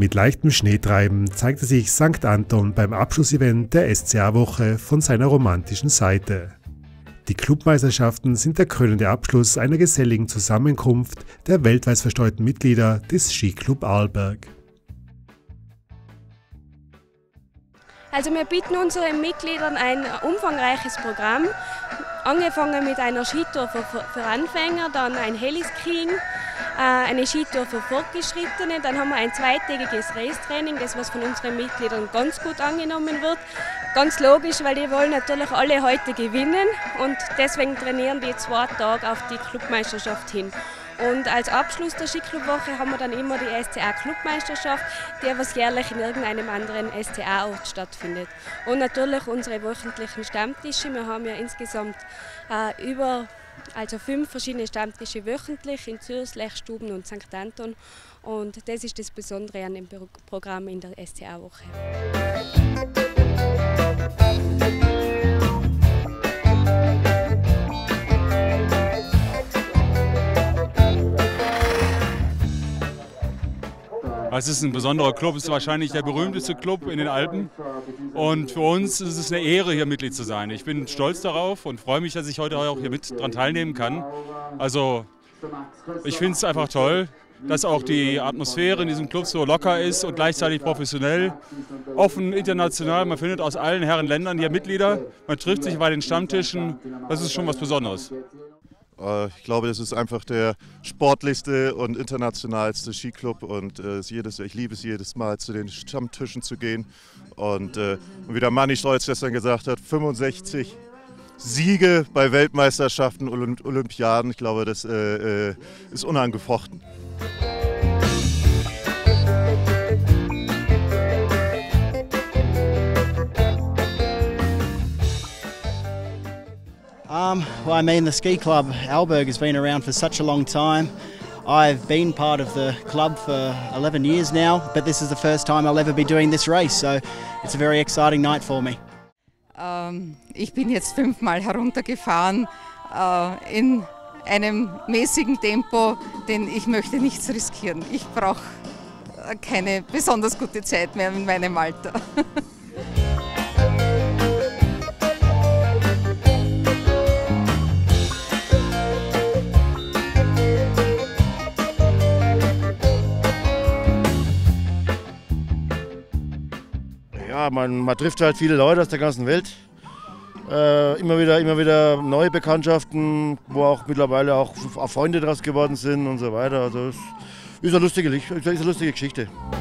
Mit leichtem Schneetreiben zeigte sich St. Anton beim Abschlussevent der SCA-Woche von seiner romantischen Seite. Die Clubmeisterschaften sind der krönende Abschluss einer geselligen Zusammenkunft der weltweit verstreuten Mitglieder des Skiclub Arlberg. Also wir bieten unseren Mitgliedern ein umfangreiches Programm, angefangen mit einer Skitour für Anfänger, dann ein Heliskiing, eine Skitour für Fortgeschrittene, dann haben wir ein zweitägiges Racetraining, das was von unseren Mitgliedern ganz gut angenommen wird. Ganz logisch, weil die wollen natürlich alle heute gewinnen und deswegen trainieren die 2 Tage auf die Clubmeisterschaft hin. Und als Abschluss der Skiclubwoche haben wir dann immer die SCA-Clubmeisterschaft, die was jährlich in irgendeinem anderen SCA-Ort stattfindet. Und natürlich unsere wöchentlichen Stammtische. Wir haben ja insgesamt 5 verschiedene Stammtische wöchentlich in Zürich, Lechstuben und St. Anton. Und das ist das Besondere an dem Programm in der SCA-Woche. Es ist ein besonderer Club, es ist wahrscheinlich der berühmteste Club in den Alpen und für uns ist es eine Ehre, hier Mitglied zu sein. Ich bin stolz darauf und freue mich, dass ich heute auch hier mit daran teilnehmen kann. Also ich finde es einfach toll, dass auch die Atmosphäre in diesem Club so locker ist und gleichzeitig professionell, offen, international. Man findet aus allen Herren Ländern hier Mitglieder, man trifft sich bei den Stammtischen, das ist schon was Besonderes. Ich glaube, das ist einfach der sportlichste und internationalste Skiclub und ich liebe es jedes Mal, zu den Stammtischen zu gehen. Und wie der Manni Stolz gestern gesagt hat, 65 Siege bei Weltmeisterschaften und Olympiaden, ich glaube, das ist unangefochten. Well, I mean, the ski club Arlberg has been around for such a long time. I've been part of the club for 11 years now, but this is the first time I'll ever be doing this race, so it's a very exciting night for me. Ich bin jetzt 5-mal heruntergefahren in einem mäßigen Tempo, denn ich möchte nichts riskieren. Ich brauche keine besonders gute Zeit mehr in meinem Alter. Ja, man trifft halt viele Leute aus der ganzen Welt. Immer wieder neue Bekanntschaften, wo auch mittlerweile auch Freunde draus geworden sind und so weiter. Also es ist eine lustige Geschichte.